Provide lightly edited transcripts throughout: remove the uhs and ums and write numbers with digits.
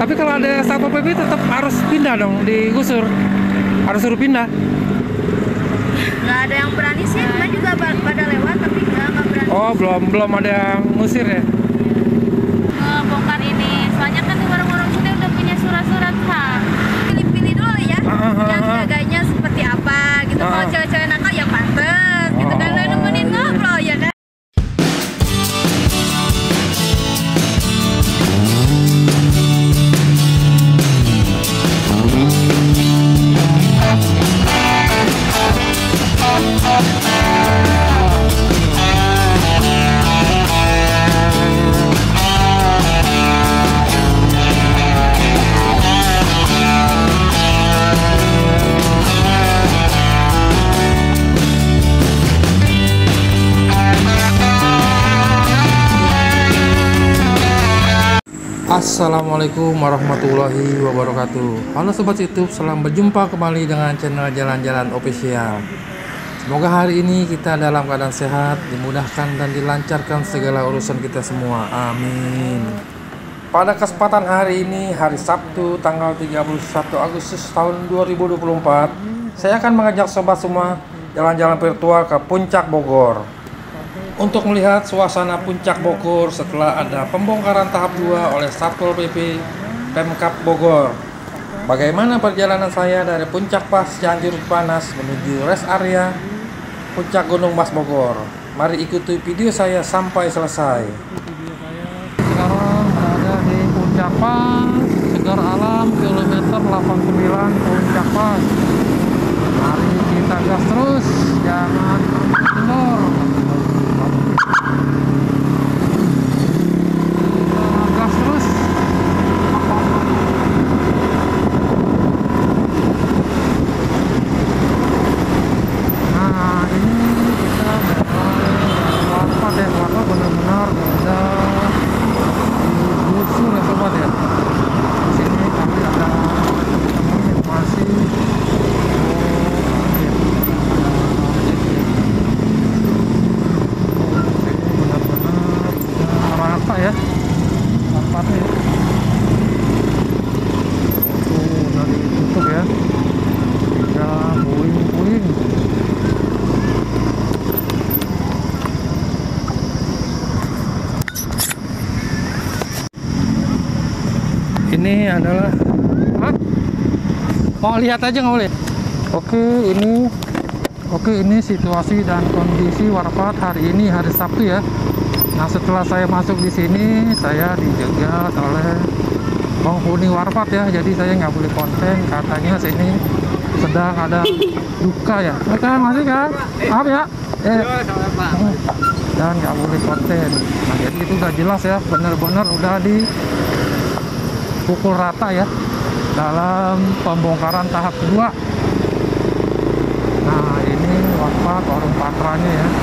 Tapi kalau ada Satpol PP tetap harus pindah dong, digusur. Harus suruh pindah. Nggak ada yang berani sih, kan juga pada lewat tapi nggak berani. Oh, belum ada yang ngusir ya? Ngebongkar ini, soalnya kan warung-warung sini udah punya surat-surat hak. Pilih-pilih dulu ya, yang jaganya seperti apa gitu. Kalau cewek-cewek nakal ya pantes gitu kan, nemenin ngobrol ya kan. Assalamualaikum warahmatullahi wabarakatuh. Halo Sobat YouTube, selamat berjumpa kembali dengan channel Jalan-Jalan Official. Semoga hari ini kita dalam keadaan sehat, dimudahkan dan dilancarkan segala urusan kita semua. Amin. Pada kesempatan hari ini, hari Sabtu tanggal 31 Agustus tahun 2024, saya akan mengajak sobat semua jalan-jalan virtual ke Puncak Bogor untuk melihat suasana Puncak Bogor setelah ada pembongkaran tahap 2 oleh Satpol PP Pemkab Bogor. Bagaimana perjalanan saya dari Puncak Pas Cianjur Panas menuju rest area Puncak Gunung Mas Bogor. Mari ikuti video saya sampai selesai. Sekarang berada di Puncak Pas, Segar Alam, kilometer 89 Puncak Pas. Mari kita gas terus, jangan kendor. Gas terus. Nah, ini kita warpat ya, warpat benar-benar udah digusur ya sobat ya. Di sini kami ada informasi ya, tempatnya udah ditutup ya, udah puing-puing. Ini adalah oh lihat aja nggak boleh. Oke, ini situasi dan kondisi warpat hari ini, hari Sabtu ya. Nah, setelah saya masuk di sini, saya dijegat oleh penghuni warpat ya. Jadi saya nggak boleh konten, katanya sini sedang ada duka ya. Oke, masih kan? Maaf ya. Dan nggak boleh konten. Nah, jadi itu udah jelas ya, benar-benar udah dipukul rata ya dalam pembongkaran tahap 2. Nah, ini warpat warung patranya ya.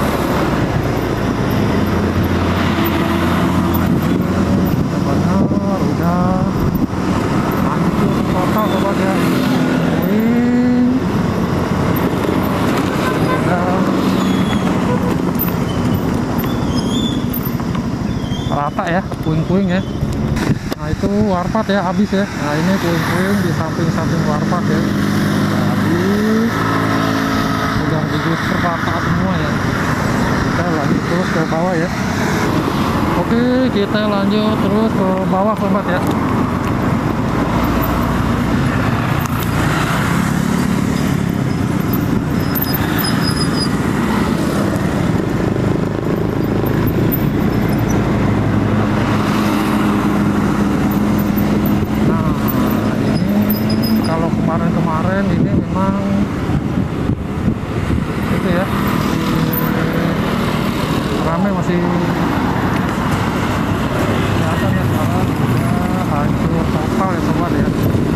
Udah hancur total sobat ya. Udah rata ya, puing-puing ya. Nah, itu warpat ya, habis ya. Nah, ini puing-puing di samping-samping warpat ya, habis, udah digusur rata semua ya. Kita lanjut terus ke bawah ya. Oke, kita lanjut terus ke bawah sobat ya. Nah, ini kalau kemarin-kemarin ini memang itu ya, ramai, masih hancur total ya sobat ya.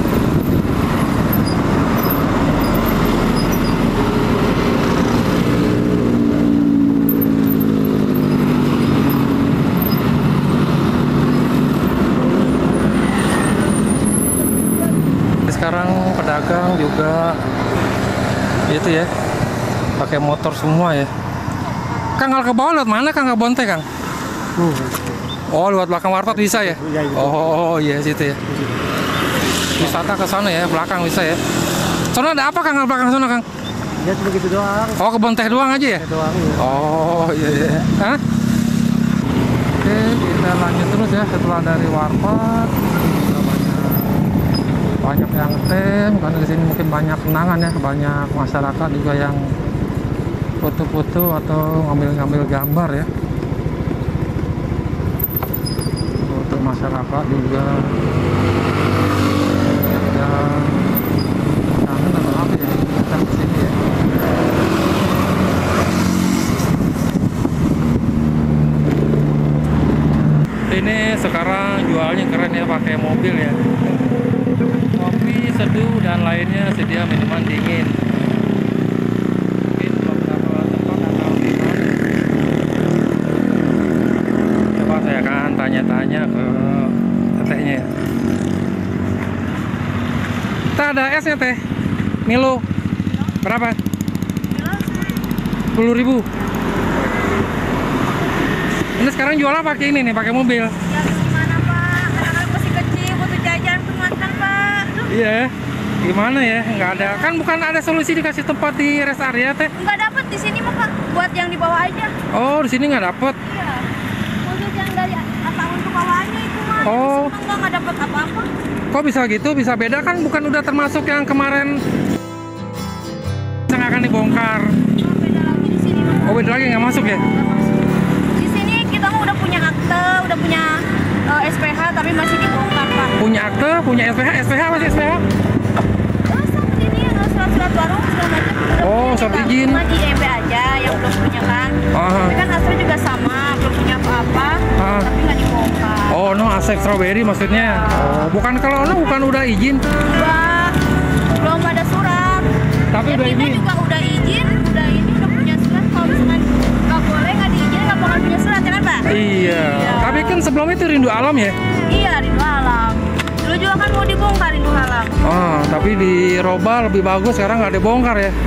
Sekarang pedagang juga itu ya, pakai motor semua ya. Kang, kalau ke bawah lewat mana Kang? Nggak bontek Kang? Oh, lewat belakang warpat bisa ya? Iya, gitu. Oh, iya situ ya. Wisata ke sana ya, belakang bisa ya. Sono ada apa Kang belakang sana Kang? Ya cuma gitu doang. Oh, kebun teh doang aja ya? Gitu doang. Ya. Oh, iya iya. Hah? Oke, kita lanjut terus ya setelah dari warpat. Juga banyak yang tem, karena di sini mungkin banyak kenangan ya, banyak masyarakat juga yang foto-foto atau ngambil-ngambil gambar ya. Untuk masyarakat juga yang kangen atau apa ya, kita ke sini ya. Ini sekarang jualnya keren ya, pakai mobil ya. Kopi, seduh dan lainnya sedia minuman dingin. Mungkin beberapa tempat atau minuman. Coba saya akan tanya-tanya ke tetehnya ya. Kita ada esnya teh, Milo. Berapa? 10.000. Ini sekarang jualnya pakai ini nih, pakai mobil. Ya gimana Pak? Anak-anak masih kecil, butuh jajan untuk makan Pak. Iya, gimana ya? Nggak ada. Kan bukan ada solusi dikasih tempat di rest area teh? Nggak dapat di sini mah Pak. Buat yang di bawah aja. Oh, di sini nggak dapet. Iya. Khusus yang dari tahun ke bawahnya itu mah. Oh. Di sini mah nggak dapat apa-apa. Kok bisa gitu? Bisa beda kan? Bukan udah termasuk yang kemarin yang akan dibongkar. Oh, beda lagi di sini mah. Oh, beda lagi nggak masuk ya? Nggak masuk. Di sini kita mah udah punya akte, udah punya SPH tapi masih dibongkar Pak. Punya akte, punya SPH, SPH masih SPH? Sama ini surat-surat baru segala macam. Udah Oh, punya, surat tinggal izin. cuma di IMB aja yang belum punya kan. Aha. Tapi kan Astra juga sama, belum punya apa-apa, Ah. tapi nggak dibongkar. Oh, no, Asep Strawberry maksudnya. Oh, bukan kalau no, bukan udah izin. Enggak, belum ada surat. Tapi Ya, udah kita izin. juga udah izin, udah ini udah punya surat. Kalau misalkan nggak boleh, nggak diizin, nggak bakal punya surat ya kan Pak? Iya. Tapi kan sebelum itu Rindu Alam ya? Iya, Rindu Alam. Dulu juga kan mau dibongkar Rindu Alam. Ah, tapi diroba lebih bagus, sekarang nggak dibongkar ya.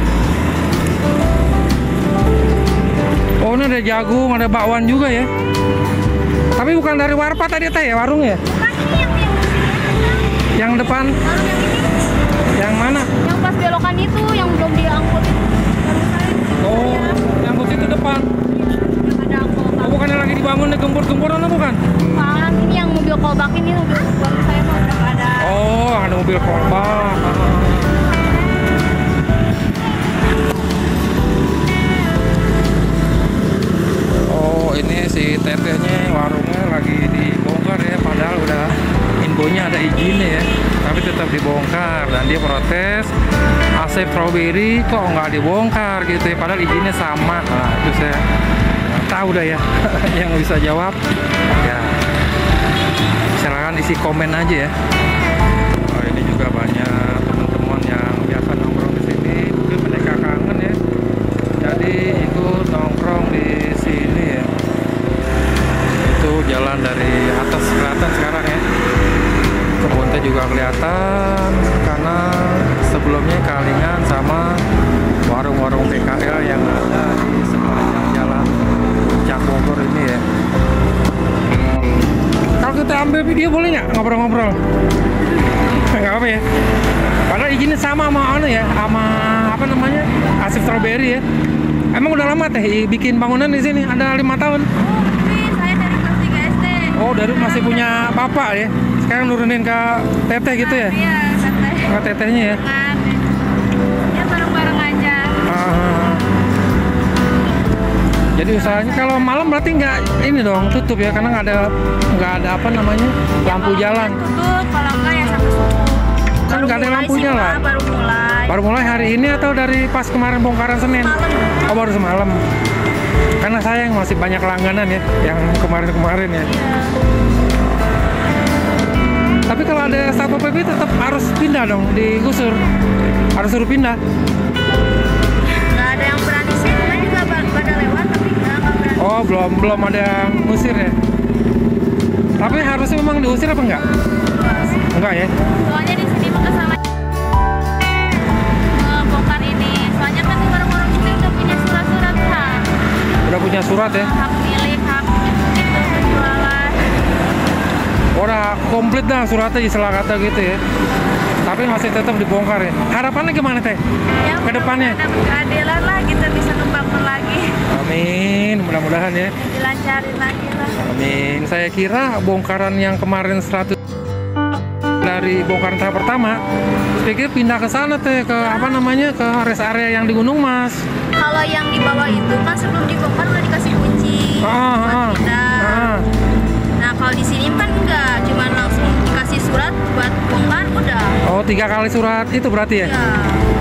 Oh, ini ada jagung, ada bakwan juga ya. Tapi bukan dari warpat tadi teh ya, warungnya? Kan ini yang di sini. Yang depan, Baru yang ini, yang mana? yang pas belokan itu, yang belum diangkut itu. Baru saya. Oh, yang bus itu depan. Yang ada kolbak. Oh, bukan yang lagi dibangun, digempur-gempur, atau bukan? Bukan, ini yang mobil kolbak ini udah baru saya mau udah nggak ada. Oh, ada mobil kolbak. Oh, ini si tetehnya warungnya lagi dibongkar ya, padahal udah infonya ada izinnya ya, tapi tetap dibongkar dan dia protes. Asep Strawberry kok nggak dibongkar gitu ya, padahal izinnya sama. Nah, itu saya nggak tahu dah ya. Yang bisa jawab ya silakan isi komen aja ya. Oh, ini juga banyak teman-teman yang biasa nongkrong di sini, mungkin mereka kangen ya, jadi ikut nongkrong di sini ya. Itu jalan dari atas kelihatan sekarang ya, kebun teh juga kelihatan karena sebelumnya kalingan sama warung-warung PKL yang ada di sepanjang jalan Puncak Bogor ini ya. Kalau kita ambil video boleh nggak ngobrol-ngobrol? Nggak apa ya. Padahal izinnya sama sama anu ya, sama apa namanya, Asep Strawberry ya. Emang udah lama teh bikin bangunan di sini? Ada 5 tahun. Oh, tapi saya dari kelas 3 SD. Oh, dari masih punya bapak ya. Sekarang nurunin ke teteh gitu ya? Iya, teteh. Ke tetehnya ya. Kan. Ya bareng-bareng aja. Ah. Jadi usahanya kalau malam berarti nggak ini dong tutup ya, karena nggak ada apa namanya lampu Kalau jalan. tutup, kalau enggak ya sampai subuh. Kan Baru nggak ada mulai lampu sih, jalan. Pak, baru mulai. Baru mulai hari ini atau dari pas kemarin bongkaran Senin? Malam. Oh, baru semalam. Karena saya yang masih banyak langganan ya, yang kemarin-kemarin ya. Iya. Tapi kalau ada Satpol PP tetap harus pindah dong, digusur. Harus suruh pindah. Nggak ada yang berani sih, kemarin juga pada lewat tapi nggak berani. Oh, belum ada yang ngusir ya. Tapi harusnya memang diusir apa enggak? Enggak ya. Soalnya di sini mah kesalahan ngebongkar ini. Soalnya kan warung-warung sini udah punya surat-surat hak. Udah punya surat ya. Hak milik, hak itu penjualan. Udah komplit dah suratnya istilah kata gitu ya. Tapi masih tetap dibongkar ya. Harapannya gimana teh? Ya, Ke depannya? ada keadilan lah, kita bisa ngebangun lagi. Amin, mudah-mudahan ya. Dilancarin lagi lah. Amin. Saya kira bongkaran yang kemarin 100 dari bongkaran tahap pertama, saya kira pindah ke sana teh, ke apa namanya, ke rest area yang di Gunung Mas. Kalau yang di bawah itu kan sebelum dibongkar udah dikasih kunci buat pindah. Nah kalau di sini kan enggak, cuman langsung dikasih surat buat bongkar udah. Oh, 3 kali surat itu berarti ya? Ya.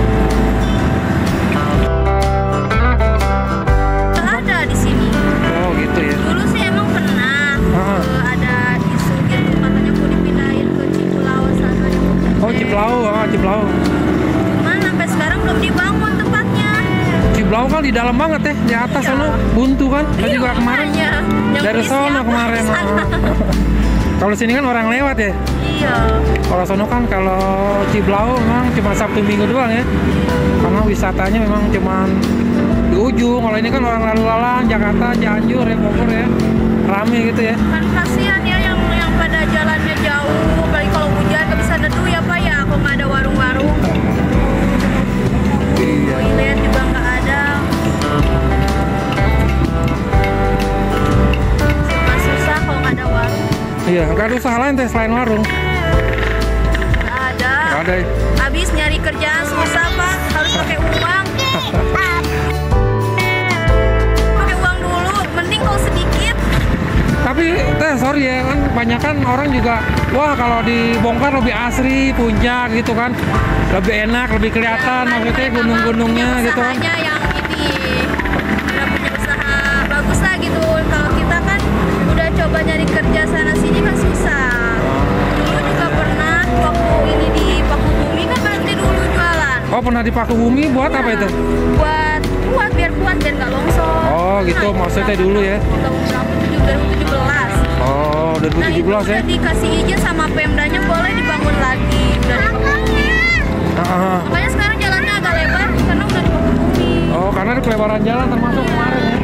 Nggak ada di sini. Oh gitu ya. Dulu sih emang pernah ada isu gitu katanya mau dipindahin ke Cipulau sana. Oh Ciplau, Ciplau. Cuman sampai sekarang belum dibangun tempatnya. Ciplau kan di dalam banget ya, di atas Iya. sana buntu kan. Saya juga kemarin Makanya, yang dari beli sono siapa kemarin. di sana? Kalau sini kan orang lewat ya. Iya. Kalau sono kan kalau Ciblau memang cuma Sabtu Minggu doang ya. Karena wisatanya memang cuma di ujung. Kalau ini kan orang lalu lalang Jakarta, Cianjur ya, Bogor ya. Rame gitu ya. Kan kasihan ya yang pada jalannya jauh, apalagi kalau hujan nggak bisa neduh ya Pak ya, kalau nggak ada warung-warung. Iya. Toilet juga nggak ada. Serba susah kalau nggak ada warung. Iya, nggak ada usaha lain teh selain warung. Nggak ada. Nggak ada. Ya. Habis nyari kerjaan susah Pak, harus pakai uang. Pakai uang dulu, mending kalau sedikit. Tapi teh sorry ya kan, banyak kan orang juga wah kalau dibongkar lebih asri, puncak gitu kan, lebih enak, lebih kelihatan Ya, maksudnya mereka gunung-gunungnya punya gitu kan. usahanya yang ini udah punya usaha bagus lah gitu. Kalau kita kan udah coba nyari kerja sana sini kan susah. Dulu juga pernah waktu ini di Pakubumi kan berhenti dulu jualan. Oh pernah di Pakubumi buat apa itu? Buat biar nggak longsor. Oh gitu maksudnya dulu ya. Tahun 2017. Oh Nah itu 2017 ya. udah dikasih izin sama Pemdanya boleh dibangun lagi udah di Pakubumi. Makanya sekarang jalannya agak lebar karena udah di Pakubumi. Oh karena ada pelebaran jalan termasuk kemarin ya.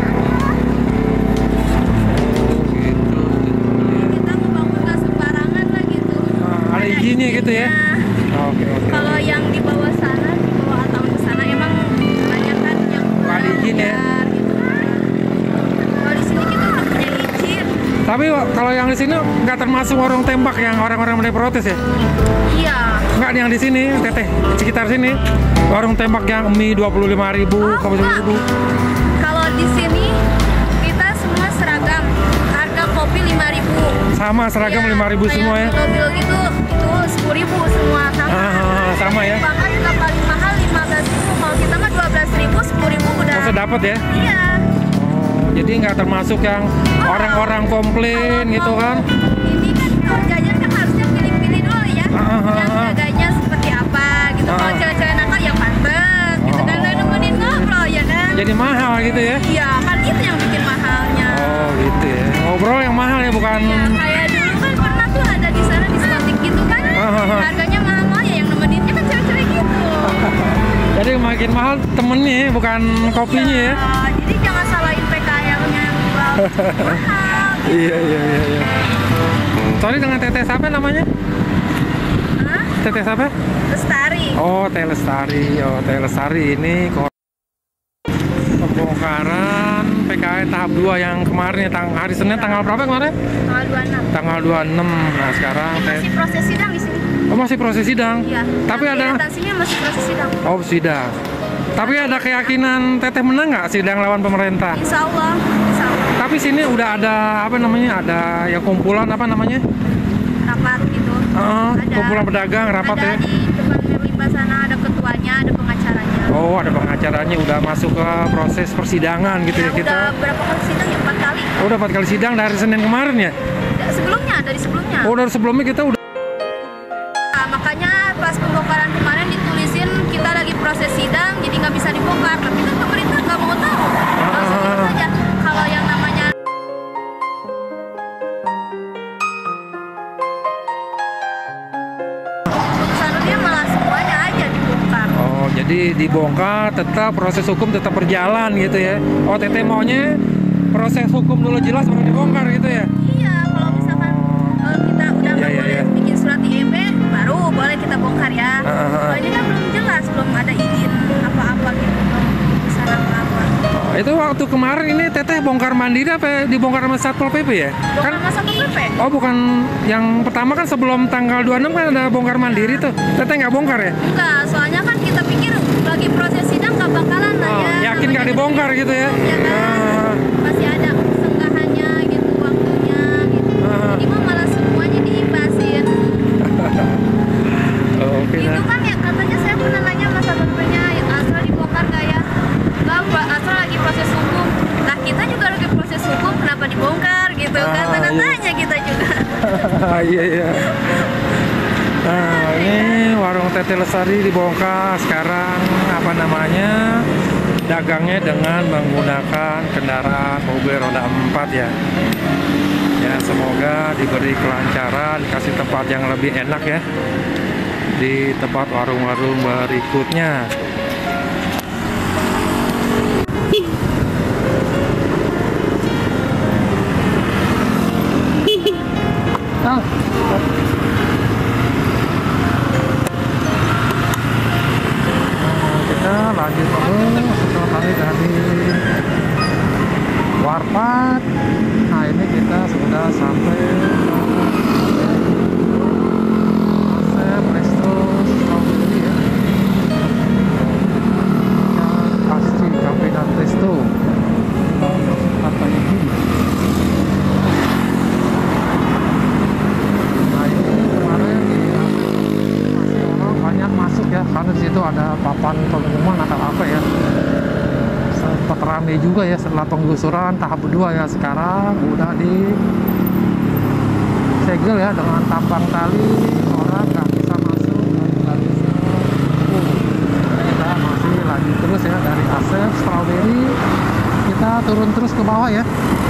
Gitu. Kita ngebangun nggak sembarangan lah gitu. Ada izinnya gitu ya. izinnya. Oke. Kalau yang di bawah sana, di bawah atau ke sana emang banyak kan yang Nggak ada izin ya? liar gitu kan. Kalau di sini kita udah punya izin. Tapi kalau yang di sini nggak termasuk warung tembak yang orang-orang mulai protes ya? Iya. Nggak yang di sini, teteh sekitar sini warung tembak yang mie 25.000, Oh, 50.000. Kalau di sini kita semua seragam. Harga kopi 5.000. Sama seragam 5.000 semua ya. Mobil gitu itu 10.000 semua sama. Sama ya. Bahkan juga paling mahal 15.000. Kalau kita mah 12.000, 10.000 udah. Masa dapat ya? Iya. Oh, jadi nggak termasuk yang orang-orang komplain gitu kan? Ini kan harganya kan harusnya pilih-pilih dulu ya. Yang harganya seperti apa gitu. Kalau cewek-cewek nakal ya pantes gitu kan. Udah nemenin ngobrol ya kan. Jadi mahal gitu ya? Iya kan itu yang bikin mahalnya. Oh gitu ya. Ngobrol yang mahal ya bukan? Ya kayak dulu kan pernah tuh ada di sana diskotik gitu kan. Harganya mahal ya yang nemeninnya kan cewek-cewek gitu. Jadi makin mahal temennya ya, bukan kopinya ya? Jadi jangan salahin PKL-nya yang jual mahal. Iya. Sorry dengan teteh siapa namanya? Hah? Teteh siapa? Lestari. Oh Teh Lestari. Oh Teh Lestari ini pembongkaran PKL tahap 2 yang kemarin ya, hari Senin tanggal berapa kemarin? Tanggal 26. Tanggal 26. Nah sekarang Masih proses sidang di sini. Oh masih proses sidang? Iya. Tapi ada Akuntansinya masih proses sidang. Oh sidang. Tapi ada keyakinan teteh menang nggak sidang lawan pemerintah? Insya Allah. Insya Allah. Tapi sini udah ada apa namanya? Ada yang kumpulan apa namanya? Rapat gitu. Kumpulan pedagang rapat ada ya? di depan Merlimba sana ada ketuanya, ada pengacaranya. Oh ada pengacaranya udah masuk ke proses persidangan gitu ya, kita? Udah berapa kali sidang ya? 4 kali. Oh, udah 4 kali sidang dari Senin kemarin ya? Sebelumnya, dari sebelumnya. Oh dari sebelumnya kita udah. Nah, makanya pas pembongkaran kemarin ditulisin kita lagi proses sidang, jadi nggak bisa dibongkar. Tapi kan pemerintah nggak mau tahu. Langsung gitu saja. Kalau yang namanya putusan dia malah semuanya aja dibongkar. Oh jadi dibongkar, tetap proses hukum tetap berjalan gitu ya? Oh teteh maunya proses hukum dulu jelas baru dibongkar gitu ya? Iya, kalau misalkan kita udah kemarin ini Teteh bongkar mandiri apa dibongkar sama Satpol PP ya? Bukan masa PP. Oh bukan, yang pertama kan sebelum tanggal 26 kan ada bongkar mandiri tuh. Teteh nggak bongkar ya? Enggak, soalnya kan kita pikir lagi proses sidang nggak bakalan lah ya. Yakin nggak dibongkar gitu ya? Ya kan, masih ada senggahannya gitu waktunya gitu. Jadi mah malah semuanya diimbasin. Oke Itu dah. kan ya katanya saya pernah nanya sama satpolnya ya asal dibongkar nggak ya? Nggak, Mbak, asal lagi proses hukum. Nah kita juga lagi proses hukum, kenapa dibongkar gitu kan? Tanya kita juga. Iya iya. Nah ini warung Teteh Lestari dibongkar sekarang, apa namanya, dagangnya dengan menggunakan kendaraan mobil roda 4 ya. Ya semoga diberi kelancaran, dikasih tempat yang lebih enak ya di tempat warung-warung berikutnya. Ah. Kita lanjut terus setelah kami dari Warpat. Nah ini kita sudah sampai Asep Resto Strawberry ya. Pasti Cafe dan Resto apa ini. Nah ini kemarin di masih orang banyak masuk ya, karena di situ ada papan pengumuman atau apa ya. Sempat rame juga ya setelah penggusuran tahap kedua ya. Sekarang udah di segel ya dengan tampang tali, orang nggak bisa masuk, nggak bisa. Kita masih lanjut terus ya dari Asep Strawberry, kita turun terus ke bawah ya.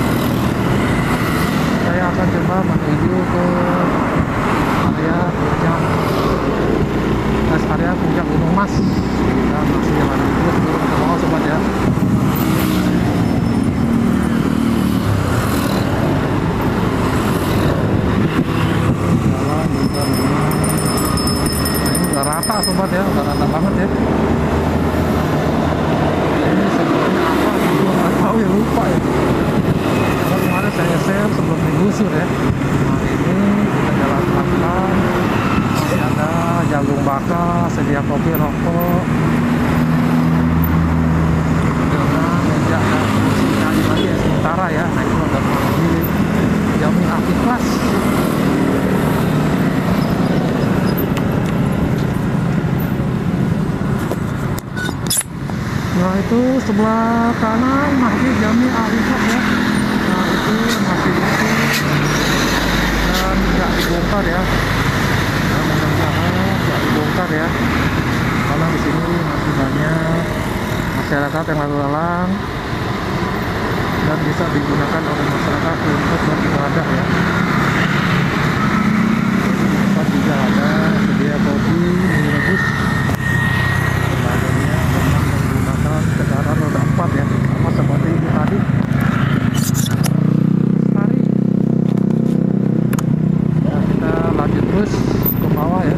Saya akan coba menuju ke area puncak, rest area puncak Gunung Mas. Kita masih jalan terus turun ke bawah sobat ya. Jalan juga memang, nah ini udah rata sobat ya, udah rata banget ya. Ini sebelumnya apa juga nggak tahu ya, lupa ya. Karena kemarin saya share sebelum digusur ya. Nah ini kita jalan pelan-pelan, masih ada jagung bakar, sedia kopi, rokok dengan meja dan kursinya lagi ya sementara ya. Nah itu udah di Jamin Aktif Kelas. Nah itu sebelah kanan Masjid Jami Arifat ya. Nah itu masih utuh dan nggak dibongkar ya. Nah mudah-mudahan nggak dibongkar ya, karena di sini masih banyak masyarakat yang lalu lalang dan bisa digunakan oleh masyarakat untuk beribadah ya. Di tempat juga ada sedia kopi, mie rebus. Sebagainya memang menggunakan kendaraan roda 4 ya, sama seperti itu tadi. Lari. Ya, kita lanjut terus ke bawah ya.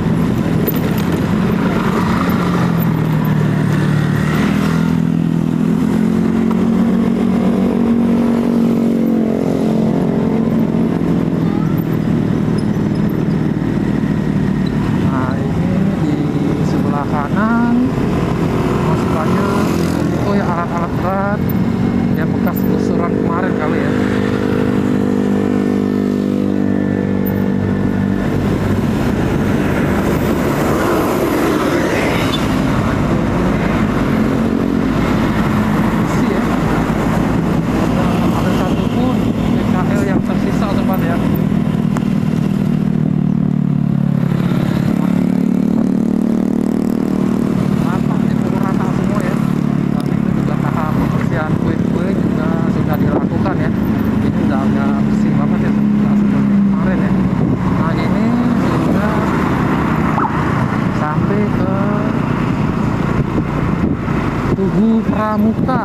Nah ini di sebelah kanan masih banyak itu ya alat-alat berat yang bekas gusuran kemarin kali ya. Isi ya. Ada satu pun PKL yang tersisa sobat ya. Rata, itu rata semua ya. Dan itu juga tahap pembersihan kue-kue juga sudah dilakukan ya. Ini udah agak bersih banget ya, nggak seperti kemarin ya. Nah ini sudah sampai ke Tugu Pramuka.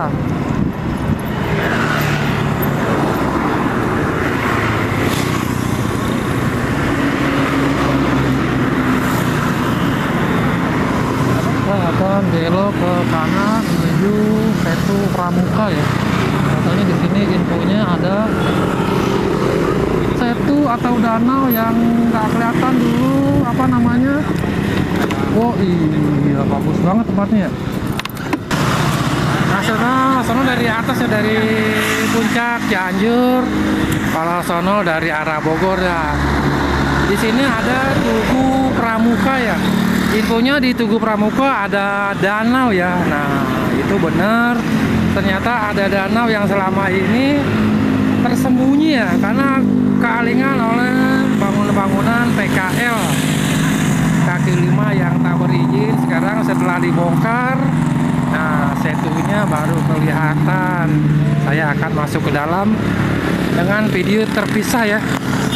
Kita akan belok ke kanan menuju Setu Pramuka ya. Katanya di sini infonya ada setu atau danau yang nggak kelihatan dulu apa namanya. Oh iya, bagus banget tempatnya ya. Nah, sono dari atas ya, dari puncak Cianjur. Kalau sono dari arah Bogor ya. Di sini ada Tugu Pramuka ya. Infonya di Tugu Pramuka ada danau ya. Nah, itu benar. Ternyata ada danau yang selama ini tersembunyi ya, karena kealingan oleh bangunan-bangunan PKL kaki lima yang tak berizin. Sekarang setelah dibongkar, nah setunya baru kelihatan. Saya akan masuk ke dalam dengan video terpisah ya.